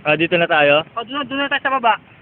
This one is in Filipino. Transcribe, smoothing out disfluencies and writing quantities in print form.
Dito na tayo. O, doon na tayo sa baba.